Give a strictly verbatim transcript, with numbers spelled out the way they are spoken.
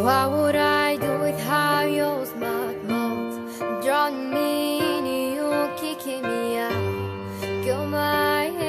What would I do without your smart mouth? Drawing me in, you kicking me out. You're my